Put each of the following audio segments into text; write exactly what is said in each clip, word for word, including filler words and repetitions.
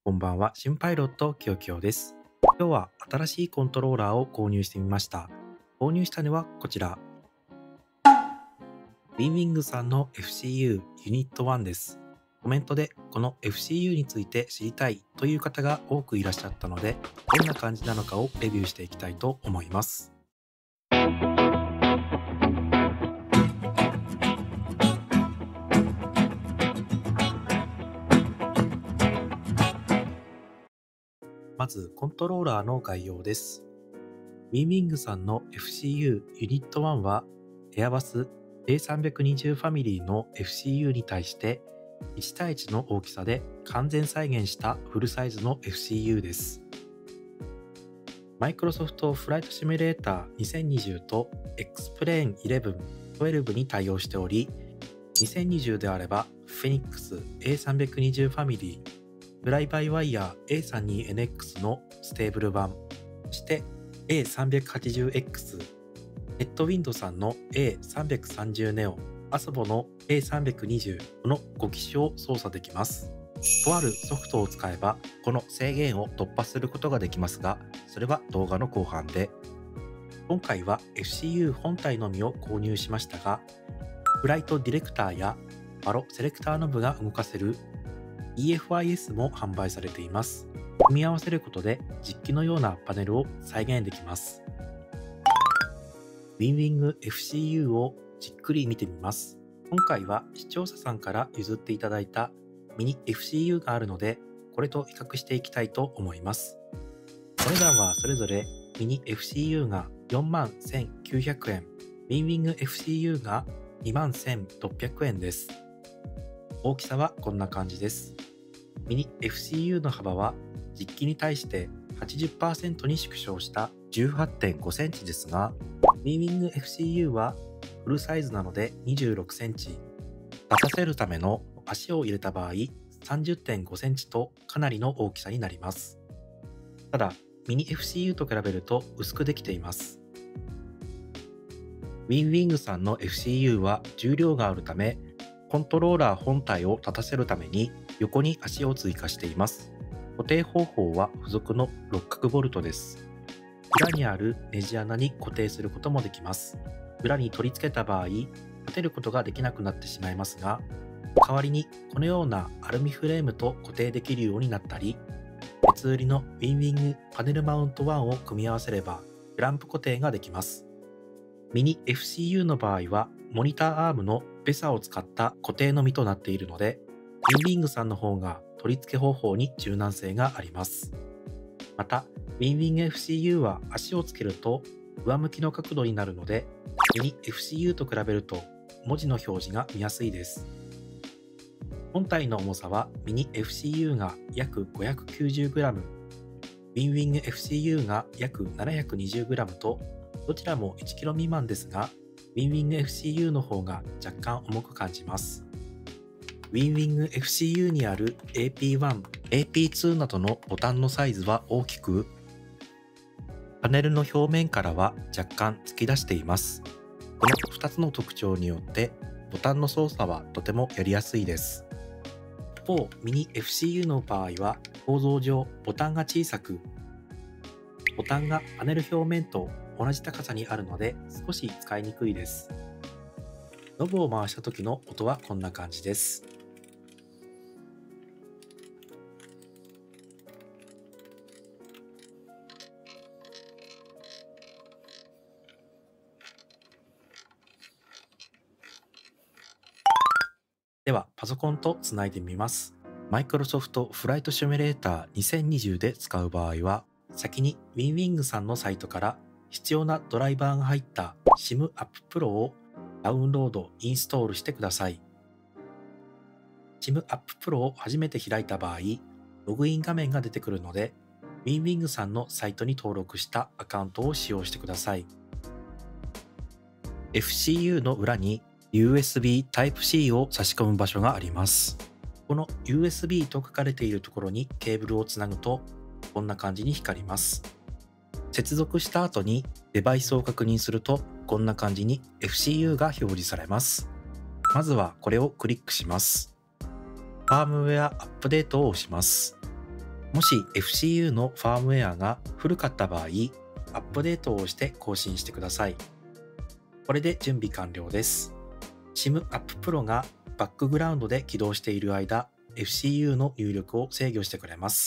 こんばんは、新パイロットきよきよです。今日は新しいコントローラーを購入してみました。購入したのはこちら。ウィンウィングさんの エフシーユー ユニットワンです。コメントでこの エフシーユー について知りたいという方が多くいらっしゃったので、どんな感じなのかをレビューしていきたいと思います。まずコントローラーの概要です。ウィンウィングさんの エフシーユー ユニットワンは Airbus エーさんびゃくにじゅう ファミリーの エフシーユー に対していち対いちの大きさで完全再現したフルサイズの エフシーユー です。マイクロソフトフライトシミュレーターにせんにじゅうと X-Plane じゅういち、じゅうにに対応しており、にせんにじゅうであれば Phoenix エーさんびゃくにじゅう ファミリー、フライバイワイヤー エーさんじゅうにエヌエックス のステーブル版、そして エーさんびゃくはちじゅうエックス、ネットウィンドさんの エーさんびゃくさんじゅうネオ、アソボの エーさんびゃくにじゅう、このご機種を操作できます。とあるソフトを使えば、この制限を突破することができますが、それは動画の後半で。今回は エフシーユー 本体のみを購入しましたが、フライトディレクターやバロセレクターノブが動かせる イーエフアイエス も販売されています。組み合わせることで実機のようなパネルを再現できます。ウィンウィング エフシーユー をじっくり見てみます。今回は視聴者さんから譲っていただいたミニ エフシーユー があるので、これと比較していきたいと思います。お値段はそれぞれミニ エフシーユー がよんまんせんきゅうひゃくえん、ウィンウィング エフシーユー がにまんせんろっぴゃくえんです。大きさはこんな感じです。ミニ エフシーユー の幅は実機に対して はちじゅっパーセント に縮小した じゅうはってんごセンチですが、ウィンウィング エフシーユー はフルサイズなのでにじゅうろくセンチ、立たせるための足を入れた場合 さんじゅってんごセンチとかなりの大きさになります。ただ、ミニ エフシーユー と比べると薄くできています。ウィンウィングさんの エフシーユー は重量があるため、コントローラー本体を立たせるために横に足を追加しています。固定方法は付属の六角ボルトです。裏にあるネジ穴に固定することもできます。裏に取り付けた場合、立てることができなくなってしまいますが、代わりにこのようなアルミフレームと固定できるようになったり、別売りのウィンウィングパネルマウントワンを組み合わせればクランプ固定ができます。ミニ エフシーユー の場合はモニターアームのベサを使った固定のみとなっているので、ウィンウィングさんの方が取り付け方法に柔軟性があります。また、ウィンウィング エフシーユー は足をつけると上向きの角度になるので、ミニ エフシーユー と比べると文字の表示が見やすいです。本体の重さはミニ エフシーユー が約 ごひゃくきゅうじゅうグラム、ウィンウィング エフシーユー が約 ななひゃくにじゅうグラム と、どちらもいちキロ未満ですが、ウィンウィング エフシーユー の方が若干重く感じます。ウィンウィング エフシーユー にある エーピーワン、エーピーツー などのボタンのサイズは大きく、パネルの表面からは若干突き出しています。このふたつの特徴によってボタンの操作はとてもやりやすいです。一方、ミニ エフシーユー の場合は構造上ボタンが小さく、ボタンがパネル表面と同じ高さにあるので少し使いにくいです。ノブを回した時の音はこんな感じです。ではパソコンとつないでみます。マイクロソフトフライトシミュレーターにせんにじゅうで使う場合は、先にウィンウィングさんのサイトから必要なドライバーが入った シムアッププロ をダウンロード・インストールしてください。シムアッププロ を初めて開いた場合、ログイン画面が出てくるので、ウィンウィングさんのサイトに登録したアカウントを使用してください。エフシーユー の裏に ユーエスビー タイプシー を差し込む場所があります。この ユーエスビー と書かれているところにケーブルをつなぐと、こんな感じに光ります。接続した後にデバイスを確認すると、こんな感じに エフシーユー が表示されます。まずはこれをクリックします。ファームウェアアップデートを押します。 もし エフシーユー のファームウェアが古かった場合、アップデートをして更新してください。これで準備完了です。SIM アップ Pro がバックグラウンドで起動している間、エフシーユー の入力を制御してくれます。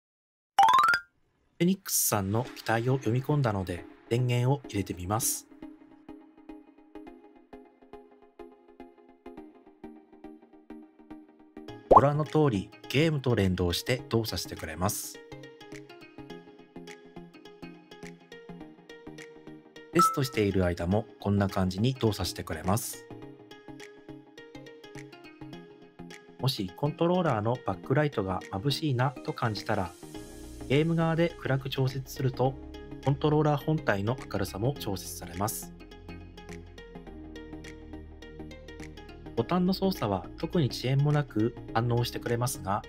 フェニックスさんの期待を読み込んだので、電源を入れてみます。ご覧の通り、ゲームと連動して動作してくれます。テストしている間もこんな感じに動作してくれます。もしコントローラーのバックライトが眩しいなと感じたら、ゲーム側で暗く調節すると、コントローラー本体の明るさも調節されます。ボタンの操作は特に遅延もなく反応してくれますが、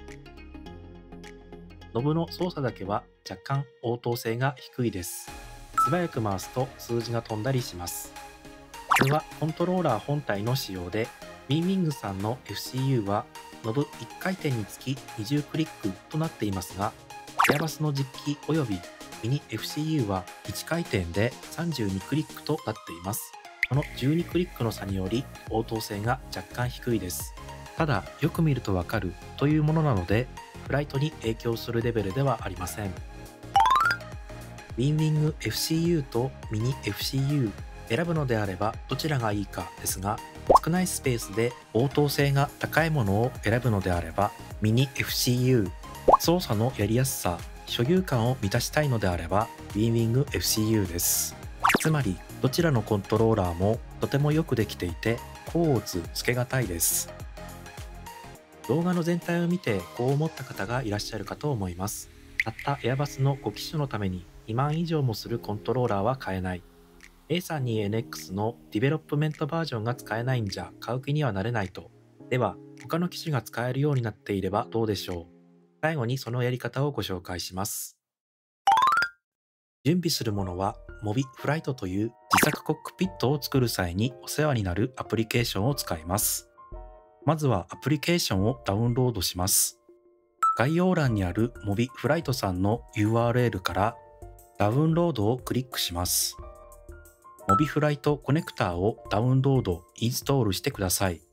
ノブの操作だけは若干応答性が低いです。素早く回すと数字が飛んだりします。これはコントローラー本体の仕様で、ウィンウィングさんの エフシーユー はノブいっかい転につきにじゅうクリックとなっていますが、エアバスの実機及びミニ エフシーユー はいちかい転でさんじゅうにクリックとなっています。このじゅうにクリックの差により応答性が若干低いです。ただ、よく見るとわかるというものなので、フライトに影響するレベルではありません。ウィンウィング エフシーユー とミニ エフシーユー 選ぶのであればどちらがいいかですが、少ないスペースで応答性が高いものを選ぶのであればミニ エフシーユー、操作のやりやすさ、所有感を満たしたいのであればウィンウィング エフシーユー です。つまりどちらのコントローラーもとてもよくできていて、甲乙つけがたいです。動画の全体を見てこう思った方がいらっしゃるかと思います。たったエアバスのご機種のためににまん以上もするコントローラーは買えない。エーさんじゅうにエヌエックス のディベロップメントバージョンが使えないんじゃ買う気にはなれないと。では、他の機種が使えるようになっていればどうでしょう。最後にそのやり方をご紹介します。準備するものは、モビフライトという自作コックピットを作る際にお世話になるアプリケーションを使います。まずはアプリケーションをダウンロードします。概要欄にあるモビフライトさんの ユーアールエル からダウンロードをクリックします。モビフライトコネクターをダウンロード、インストールしてください。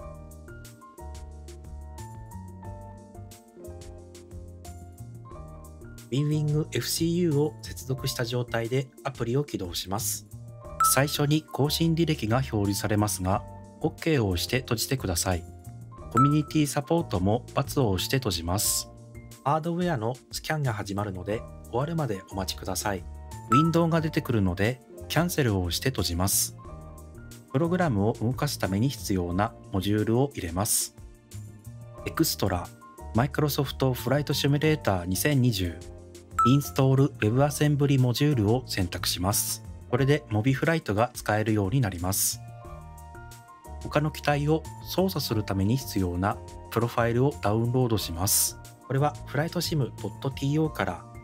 ウィンウィング エフシーユー を接続した状態でアプリを起動します。最初に更新履歴が表示されますが、OK を押して閉じてください。コミュニティサポートも×を押して閉じます。ハードウェアのスキャンが始まるので、終わるまでお待ちください。ウィンドウが出てくるので、キャンセルを押して閉じます。プログラムを動かすために必要なモジュールを入れます。エクストラ、Microsoft Flight Simulator にせんにじゅう、インストール WebAssembly モジュールを選択します。これでモビフライトが使えるようになります。他の機体を操作するために必要なプロファイルをダウンロードします。これは フライトシムドットティーオー から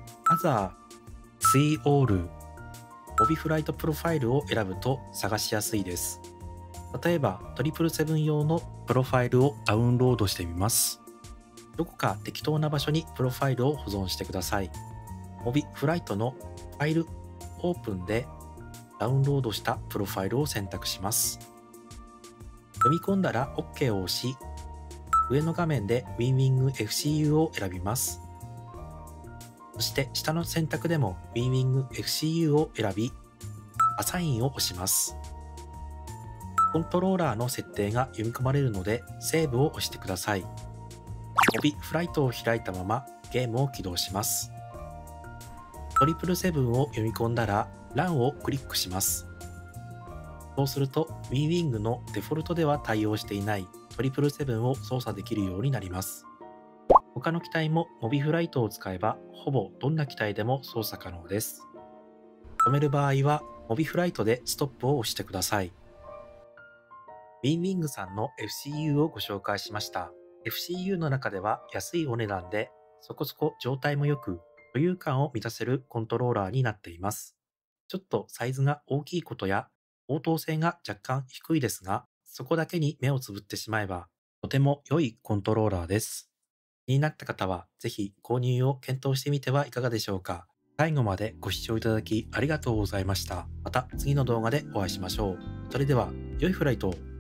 Other、See All、モビフライトプロファイルを選ぶと探しやすいです。例えばトリプルセブン用のプロファイルをダウンロードしてみます。どこか適当な場所にプロファイルを保存してください。モビフライトのファイルオープンでダウンロードしたプロファイルを選択します。読み込んだら OK を押し、上の画面で ウィンウィング エフシーユー を選びます。そして下の選択でも ウィンウィング エフシーユー を選び、アサインを押します。コントローラーの設定が読み込まれるので、セーブを押してください。モビフライトを開いたままゲームを起動します。トリプルセブンを読み込んだら、ラン をクリックします。そうすると、ウィンウィングのデフォルトでは対応していないトリプルセブンを操作できるようになります。他の機体もモビフライトを使えば、ほぼどんな機体でも操作可能です。止める場合は、モビフライトでストップを押してください。ウィンウィングさんの エフシーユー をご紹介しました。エフシーユー の中では安いお値段で、そこそこ状態も良く、所有感を満たせるコントローラーになっています。ちょっとサイズが大きいことや、応答性が若干低いですが、そこだけに目をつぶってしまえば、とても良いコントローラーです。 気になった方はぜひ購入を検討してみてはいかがでしょうか。最後までご視聴いただきありがとうございました。また次の動画でお会いしましょう。それでは、良いフライトを。